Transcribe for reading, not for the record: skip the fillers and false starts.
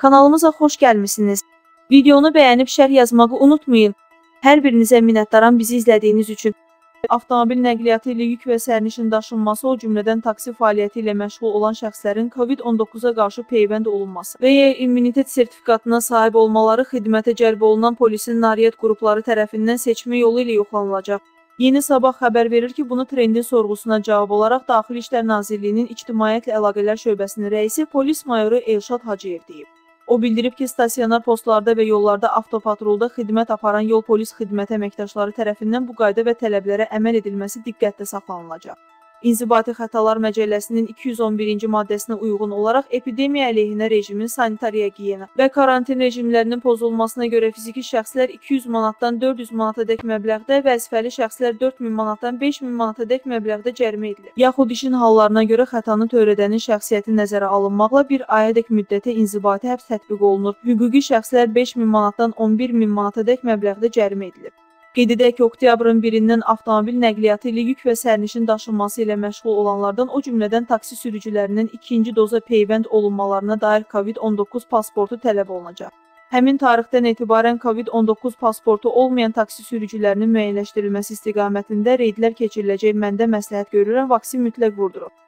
Kanalımıza xoş gəlmisiniz. Videonu bəyənib şərh yazmağı unutmayın. Hər birinizə minnətdaram bizi izlədiyiniz üçün. Avtomobil nəqliyyatı ilə yük və sərnişin daşınması, o cümlədən taksi fəaliyyəti ilə məşğul olan şəxslərin COVID-19-a qarşı peyvənd olunması və ya immunitet sertifikatına sahib olmaları xidmətə cəlb olunan polisin nairiyyət qrupları tərəfindən seçmə yolu ilə yoxlanılacaq. Yeni Sabah xəbər verir ki, bunu trendin sorğusuna cavab olaraq Daxili İşlər Nazirliyinin İctimaiyyətlə Əlaqələr Şöbəsinin rəisi polis mayoru Elşad Hacıyev deyib. O bildirib ki, stasionar postlarda və yollarda avtopatrolda xidmət aparan yol polis xidmət əməkdaşları tərəfindən bu qayda və tələblərə əməl edilməsi diqqətdə saxlanılacaq. İnzibati Xətalar Məcəlləsinin 211-ci maddəsinə uyğun olaraq epidemiya əleyhinə rejimin sanitariya gigiyena və karantin rejimlərinin pozulmasına görə fiziki şəxslər 200 manatdan 400 manatadək məbləğdə, vəzifəli şəxslər 4000 manatdan 5000 manatadək məbləğdə cərimə edilir. Yaxud işin hallarına görə xətanı törədənin şəxsiyyəti nəzərə alınmaqla bir ayədək müddətə inzibati həbs tətbiq olunur. Hüquqi şəxslər 5000 manatdan 11000 manatadək məbləğdə cərimə edilir. Qeyd edək ki, oktyabrın 1-dən avtomobil nəqliyyatı ilə yük və sərnişin daşınması ilə məşğul olanlardan, o cümlədən taksi sürücülərinin ikinci doza peyvənd olunmalarına dair COVID-19 pasportu tələb olunacaq. Həmin tarixdən etibarən COVID-19 pasportu olmayan taksi sürücülərinin müəyyənləşdirilməsi istiqamətində reydlər keçiriləcək. Məndə məsləhət görürəm, vaksin mütləq vurdurun.